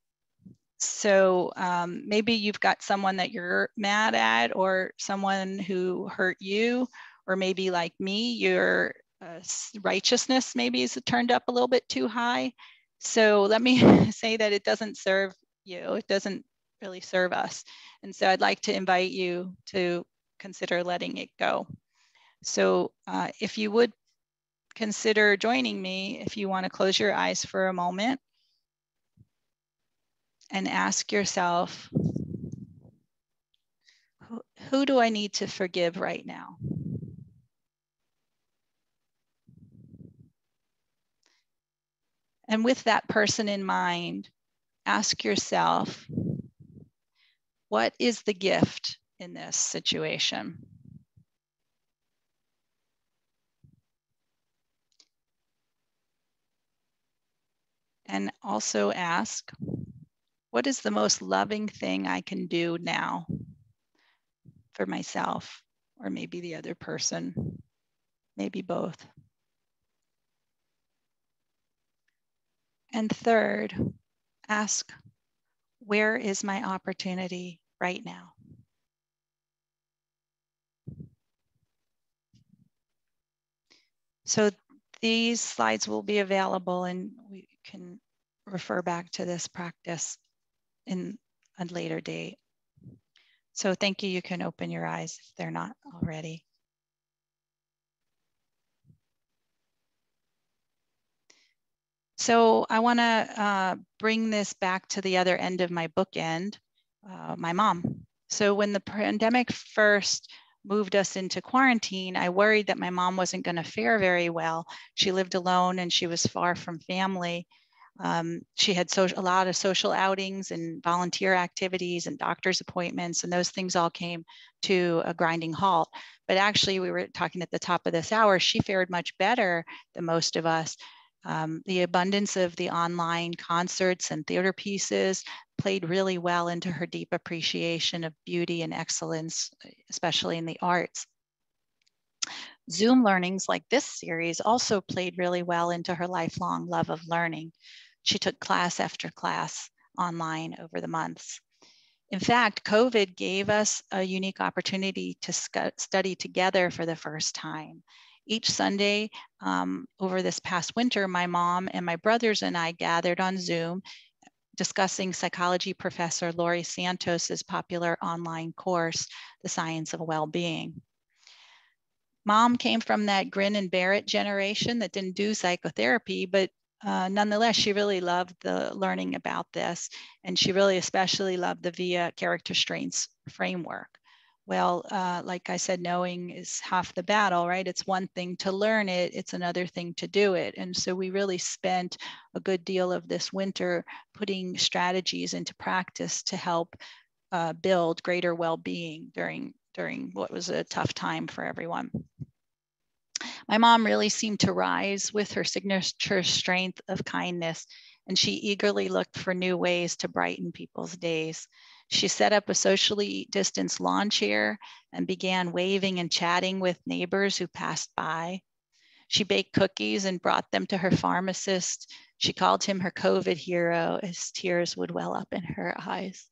[SPEAKER 2] So um, maybe you've got someone that you're mad at, or someone who hurt you, or maybe like me, your uh, righteousness maybe is turned up a little bit too high. So let me say that it doesn't serve you. It doesn't really serve us. And so I'd like to invite you to consider letting it go. So uh, if you would consider joining me, if you want to close your eyes for a moment and ask yourself, who, who do I need to forgive right now? And with that person in mind, ask yourself, what is the gift in this situation? and also ask, what is the most loving thing I can do now for myself, or maybe the other person, maybe both? And third, ask, where is my opportunity right now? So these slides will be available, and we can refer back to this practice in a later date. So thank you. You can open your eyes if they're not already. So I want to uh, bring this back to the other end of my bookend, uh, my mom. So when the pandemic first moved us into quarantine, I worried that my mom wasn't going to fare very well. She lived alone and she was far from family. Um, she had so, a lot of social outings and volunteer activities and doctor's appointments, and those things all came to a grinding halt. But actually, we were talking at the top of this hour, she fared much better than most of us. Um, the abundance of the online concerts and theater pieces played really well into her deep appreciation of beauty and excellence, especially in the arts. Zoom learnings like this series also played really well into her lifelong love of learning. She took class after class online over the months. In fact, COVID gave us a unique opportunity to study together for the first time. Each Sunday um, over this past winter, my mom and my brothers and I gathered on Zoom discussing psychology professor Laurie Santos's popular online course, The Science of Well-Being. Mom came from that grin and bear it generation that didn't do psychotherapy, but uh, nonetheless, she really loved the learning about this, and she really especially loved the VIA character strengths framework. Well, uh, like I said, knowing is half the battle, right? It's one thing to learn it, it's another thing to do it. And so we really spent a good deal of this winter putting strategies into practice to help uh, build greater well-being during, during what was a tough time for everyone. My mom really seemed to rise with her signature strength of kindness, and she eagerly looked for new ways to brighten people's days. She set up a socially distanced lawn chair and began waving and chatting with neighbors who passed by. She baked cookies and brought them to her pharmacist. She called him her COVID hero as tears would well up in her eyes.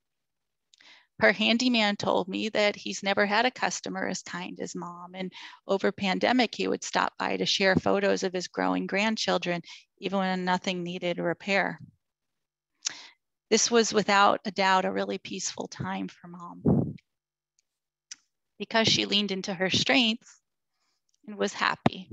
[SPEAKER 2] Her handyman told me that he's never had a customer as kind as Mom, and over pandemic, he would stop by to share photos of his growing grandchildren, even when nothing needed repair. This was without a doubt a really peaceful time for Mom, because she leaned into her strengths and was happy.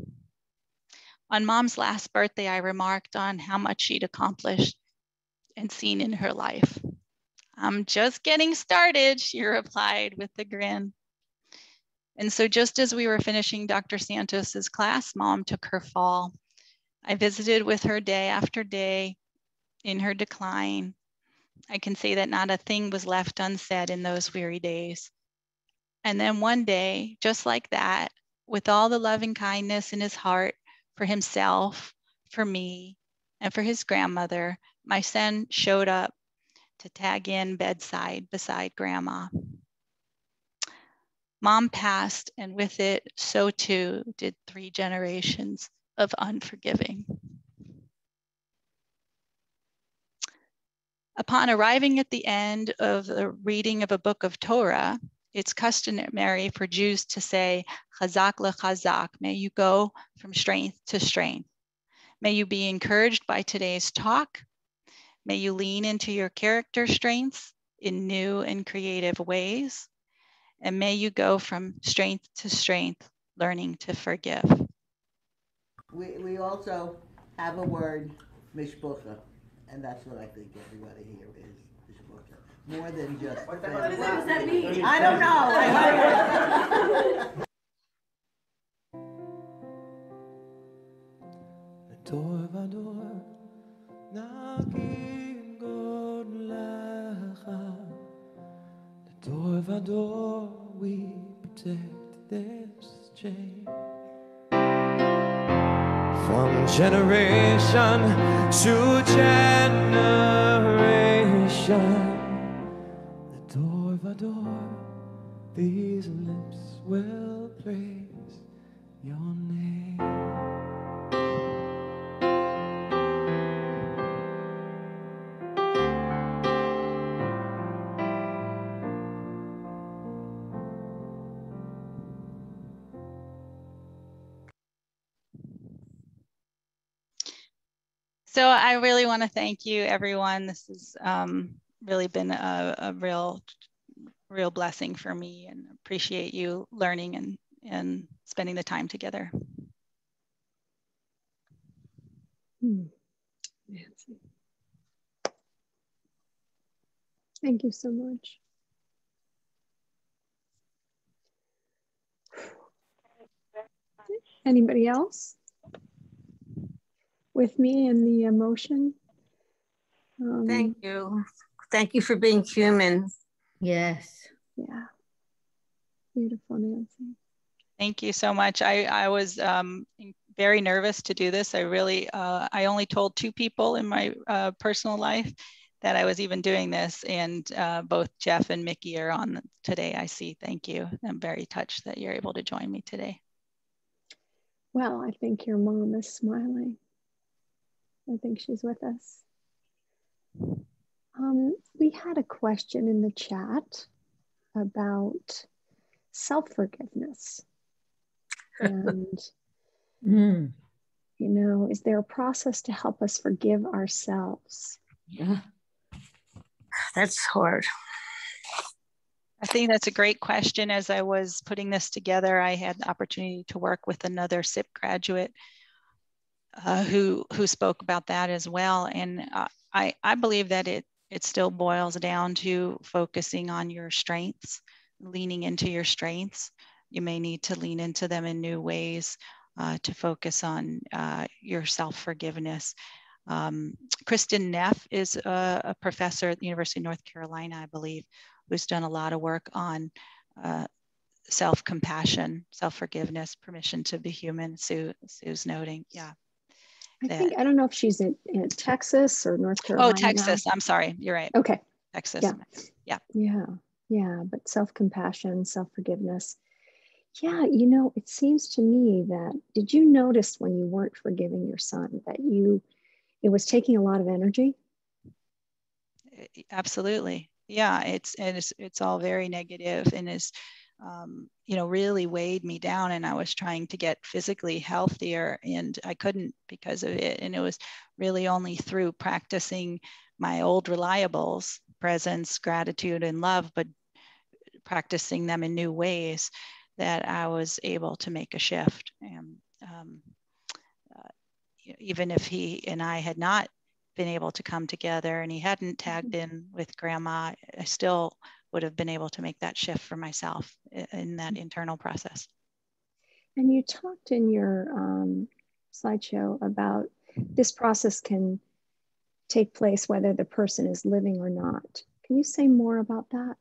[SPEAKER 2] On Mom's last birthday, I remarked on how much she'd accomplished and seen in her life. "I'm just getting started," she replied with a grin. And so just as we were finishing Doctor Santos's class, Mom took her fall. I visited with her day after day in her decline. I can say that not a thing was left unsaid in those weary days. And then one day, just like that, with all the loving kindness in his heart for himself, for me, and for his grandmother, my son showed up to tag in bedside beside Grandma. Mom passed, and with it, so too did three generations of unforgiving. Upon arriving at the end of the reading of a book of Torah, it's customary for Jews to say, "Chazak lechazak," may you go from strength to strength. May you be encouraged by today's talk. May you lean into your character strengths in new and creative ways. And may you go from strength to strength, learning to forgive.
[SPEAKER 8] We, we also have a word, mishpucha, and that's what I think everybody here is, mishpucha. More than just what, the, what does that mean? I don't know.
[SPEAKER 9] Door by door, we protect this chain. from generation to generation. The door by door, these lips will praise your name.
[SPEAKER 2] So I really want to thank you, everyone. This has um, really been a, a real, real blessing for me, and appreciate you learning and, and spending the time together.
[SPEAKER 1] Hmm. Nancy. Thank you so much. Anybody else with me in the emotion? Um,
[SPEAKER 10] Thank you. Thank you for being human.
[SPEAKER 11] Yes.
[SPEAKER 1] Yeah. Beautiful, Nancy.
[SPEAKER 2] Thank you so much. I, I was um, very nervous to do this. I really, uh, I only told two people in my uh, personal life that I was even doing this, and uh, both Jeff and Mickey are on today, I see. Thank you. I'm very touched that you're able to join me today.
[SPEAKER 1] Well, I think your mom is smiling. I think she's with us. Um, we had a question in the chat about self-forgiveness. And,
[SPEAKER 11] mm.
[SPEAKER 1] you know, is there a process to help us forgive ourselves?
[SPEAKER 11] Yeah.
[SPEAKER 10] That's hard.
[SPEAKER 2] I think that's a great question. As I was putting this together, I had the opportunity to work with another S I P graduate uh, who who spoke about that as well. And uh, I, I believe that it, it still boils down to focusing on your strengths, leaning into your strengths. You may need to lean into them in new ways uh, to focus on uh, your self-forgiveness. Um, Kristen Neff is a, a professor at the University of North Carolina, I believe, who's done a lot of work on uh, self-compassion, self-forgiveness, permission to be human. Sue, Sue's noting, yeah.
[SPEAKER 1] I
[SPEAKER 2] that,
[SPEAKER 1] think, I don't know if she's in, in Texas or North Carolina.
[SPEAKER 2] Oh, Texas, now. I'm sorry, you're right.
[SPEAKER 1] Okay.
[SPEAKER 2] Texas,
[SPEAKER 1] yeah.
[SPEAKER 2] yeah.
[SPEAKER 1] Yeah, yeah, but self-compassion, self-forgiveness. Yeah, you know, it seems to me that, did you notice when you weren't forgiving your son that you, it was taking a lot of energy?
[SPEAKER 2] Absolutely. Yeah, it's, and it's, it's all very negative, and is, um, you know, really weighed me down, and I was trying to get physically healthier, and I couldn't because of it. And it was really only through practicing my old reliables, presence, gratitude, and love, but practicing them in new ways, that I was able to make a shift. And um, uh, even if he and I had not been able to come together and he hadn't tagged in with grandma, I still would have been able to make that shift for myself in that internal process.
[SPEAKER 1] And you talked in your um, slideshow about this process can take place whether the person is living or not. Can you say more about that?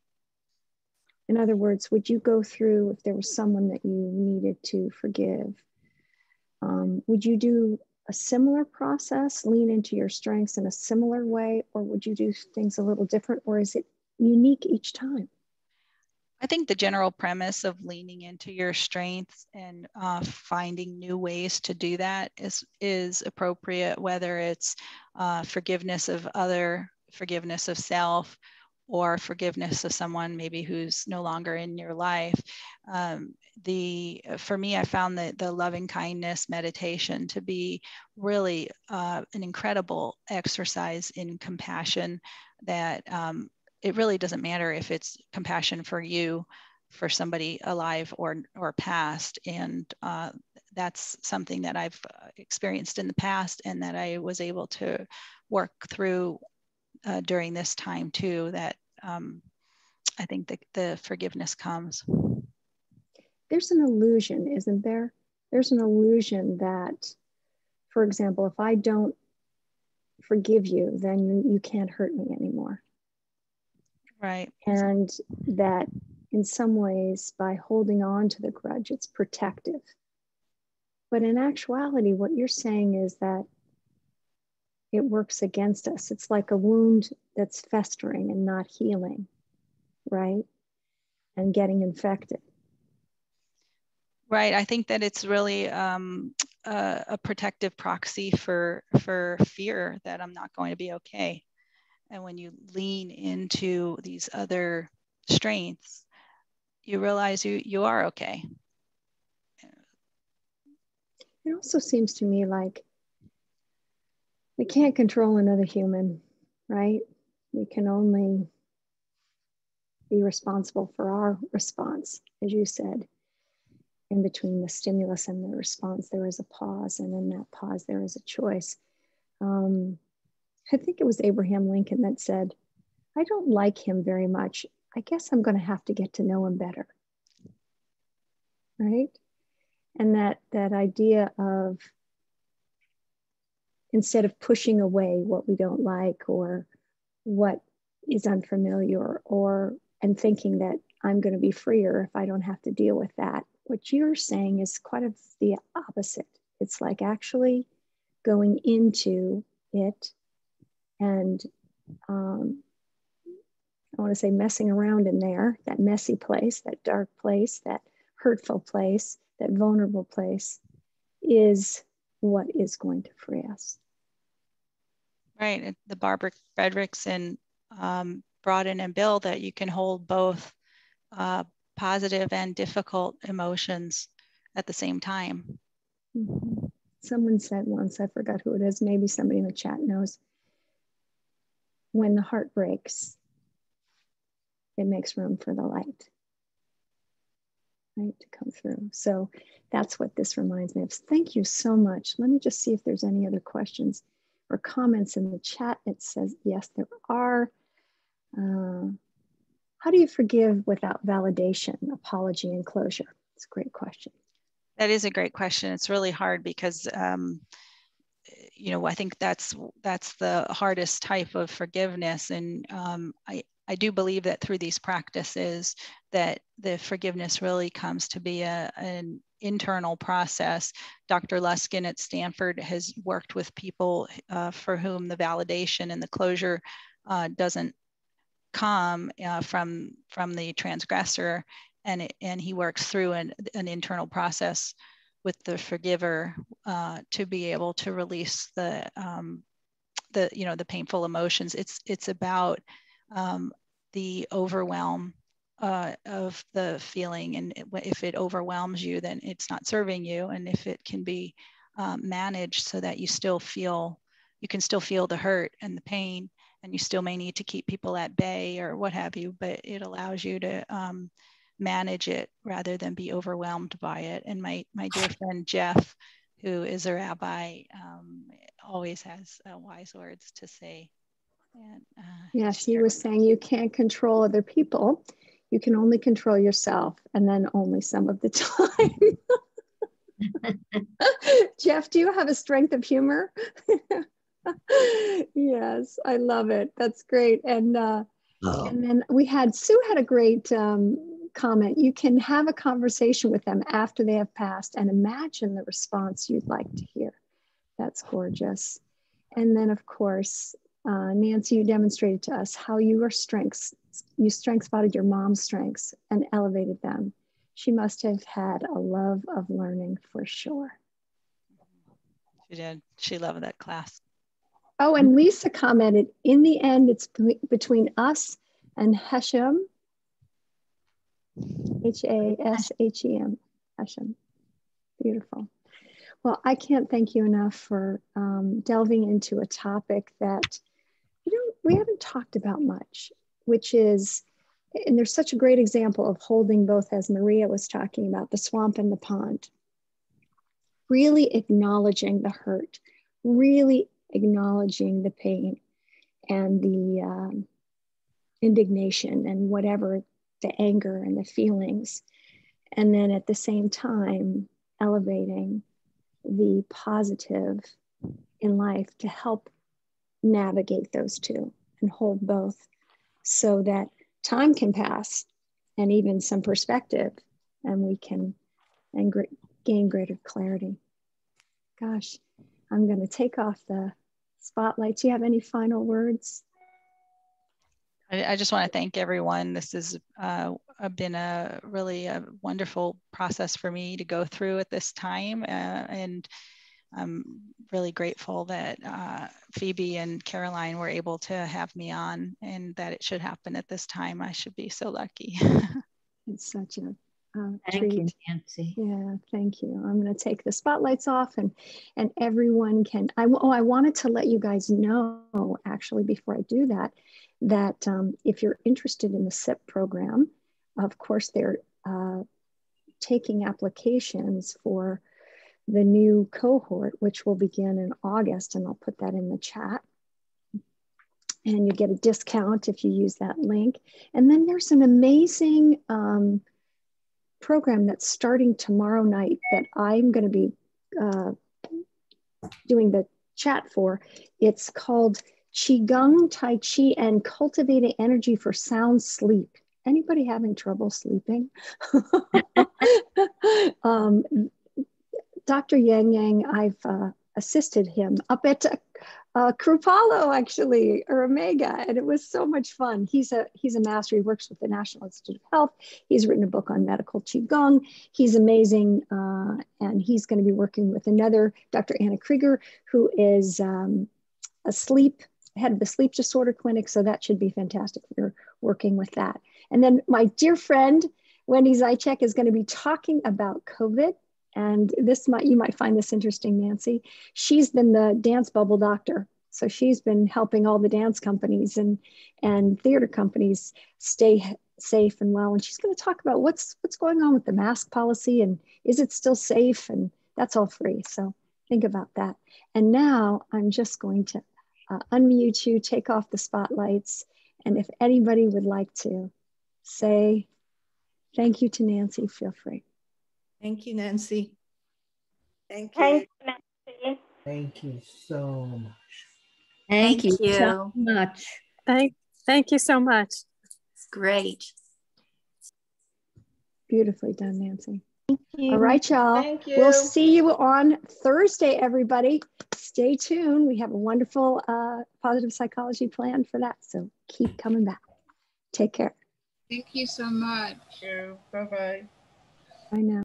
[SPEAKER 1] In other words, would you go through, if there was someone that you needed to forgive, um, would you do a similar process, lean into your strengths in a similar way, or would you do things a little different, or is it unique each time?
[SPEAKER 2] I think the general premise of leaning into your strengths and uh, finding new ways to do that is, is appropriate, whether it's uh, forgiveness of other, forgiveness of self, or forgiveness of someone maybe who's no longer in your life. Um, the, for me, I found that the loving kindness meditation to be really uh, an incredible exercise in compassion, that um, it really doesn't matter if it's compassion for you, for somebody alive or, or past. And uh, that's something that I've experienced in the past, and that I was able to work through uh, during this time too, that um, I think the, the forgiveness comes.
[SPEAKER 1] There's an illusion, isn't there? There's an illusion that, for example, if I don't forgive you, then you, you can't hurt me anymore.
[SPEAKER 2] Right.
[SPEAKER 1] And that in some ways, by holding on to the grudge, it's protective. But in actuality, what you're saying is that it works against us. It's like a wound that's festering and not healing, right? And getting infected.
[SPEAKER 2] Right. I think that it's really um, a, a protective proxy for, for fear that I'm not going to be okay. And when you lean into these other strengths, you realize you, you are okay.
[SPEAKER 1] It also seems to me like we can't control another human, right? We can only be responsible for our response, as you said. In between the stimulus and the response, there is a pause, and in that pause, there is a choice. Um, I think it was Abraham Lincoln that said, I don't like him very much. I guess I'm going to have to get to know him better, right? And that, that idea of, instead of pushing away what we don't like or what is unfamiliar, or and thinking that I'm going to be freer if I don't have to deal with that, what you're saying is quite of the opposite. It's like actually going into it and um, I want to say messing around in there, that messy place, that dark place, that hurtful place, that vulnerable place is what is going to free us.
[SPEAKER 2] Right. The Barbara Fredrickson um, brought in and Bill that you can hold both uh, positive and difficult emotions at the same time.
[SPEAKER 1] Mm-hmm. Someone said once, I forgot who it is, maybe somebody in the chat knows, when the heart breaks, it makes room for the light, right, to come through. So that's what this reminds me of. Thank you so much. Let me just see if there's any other questions or comments in the chat. It says, yes, there are. Uh, how do you forgive without validation, apology, and closure? It's a great question.
[SPEAKER 2] That is a great question. It's really hard because, um, you know, I think that's that's the hardest type of forgiveness. And um, I, I do believe that through these practices that the forgiveness really comes to be a, an internal process. Doctor Luskin at Stanford has worked with people uh, for whom the validation and the closure uh, doesn't come uh, from, from the transgressor. And, it, and he works through an, an internal process with the forgiver uh, to be able to release the, um, the, you know, the painful emotions. It's, it's about um, the overwhelm uh, of the feeling. And it, if it overwhelms you, then it's not serving you. And if it can be um, managed so that you still feel, you can still feel the hurt and the pain, and you still may need to keep people at bay or what have you, but it allows you to um, manage it rather than be overwhelmed by it. And my, my dear friend Jeff, who is a rabbi, um, always has uh, wise words to say. And, uh,
[SPEAKER 1] yes, he was saying you can't control other people. You can only control yourself, and then only some of the time. Jeff, do you have a strength of humor? Yes, I love it. That's great. And uh, oh. and then we had, Sue had a great um, comment. You can have a conversation with them after they have passed and imagine the response you'd like to hear. That's gorgeous. And then of course, uh, Nancy, you demonstrated to us how your strengths, you strength spotted your mom's strengths and elevated them. She must have had a love of learning for sure.
[SPEAKER 2] She did. She loved that class.
[SPEAKER 1] Oh, and Lisa commented, in the end, it's between us and Hashem, H A S H E M, Hashem. Beautiful. Well, I can't thank you enough for um, delving into a topic that you know we haven't talked about much, which is, and there's such a great example of holding both, as Maria was talking about, the swamp and the pond. Really acknowledging the hurt, really acknowledging the pain and the um, indignation and whatever, the anger and the feelings. And then at the same time, elevating the positive in life to help navigate those two and hold both so that time can pass and even some perspective, and we can and gr- gain greater clarity. gosh, I'm going to take off the spotlight. Do you have any final words?
[SPEAKER 2] I, I just want to thank everyone. This has uh, been a really a wonderful process for me to go through at this time. Uh, and I'm really grateful that uh, Phoebe and Caroline were able to have me on, and that it should happen at this time. I should be so lucky.
[SPEAKER 1] It's such a uh,
[SPEAKER 11] Thank
[SPEAKER 1] treat.
[SPEAKER 11] you, Nancy.
[SPEAKER 1] Yeah, thank you. I'm going to take the spotlights off, and and everyone can. I oh, I wanted to let you guys know actually before I do that that um, if you're interested in the S I P program, of course they're uh, taking applications for the new cohort, which will begin in August, and I'll put that in the chat. And you get a discount if you use that link. And then there's an amazing um, program that's starting tomorrow night that I'm going to be uh, doing the chat for. It's called Qigong, Tai Chi, and Cultivating Energy for Sound Sleep. Anybody having trouble sleeping? um, Doctor Yang Yang, I've uh, assisted him up at uh, Krupalo, actually, or Omega, and it was so much fun. He's a he's a master. He works with the National Institute of Health. He's written a book on medical Qigong. He's amazing, uh, and he's going to be working with another, Doctor Anna Krieger, who is um, a sleep head of the sleep disorder clinic. So that should be fantastic. We're working with that. And then my dear friend Wendy Zychek is going to be talking about COVID. And this might, you might find this interesting, Nancy. She's been the dance bubble doctor. So she's been helping all the dance companies and, and theater companies stay safe and well. And she's going to talk about what's, what's going on with the mask policy and is it still safe? And that's all free. So think about that. And now I'm just going to uh, unmute you, take off the spotlights. And if anybody would like to say thank you to Nancy, feel free.
[SPEAKER 12] Thank you, Nancy.
[SPEAKER 6] Thank you. Thank you, Nancy.
[SPEAKER 8] Thank you so much.
[SPEAKER 11] Thank,
[SPEAKER 10] Thank
[SPEAKER 11] you,
[SPEAKER 10] you.
[SPEAKER 11] so much.
[SPEAKER 13] Thank, thank you so much.
[SPEAKER 10] It's great.
[SPEAKER 1] Beautifully done, Nancy.
[SPEAKER 6] Thank you.
[SPEAKER 1] All right, y'all.
[SPEAKER 8] Thank you.
[SPEAKER 1] We'll see you on Thursday, everybody. Stay tuned. We have a wonderful uh, positive psychology plan for that. So keep coming back. Take care.
[SPEAKER 14] Thank you so much.
[SPEAKER 8] Thank you. Bye-bye.
[SPEAKER 1] Bye now.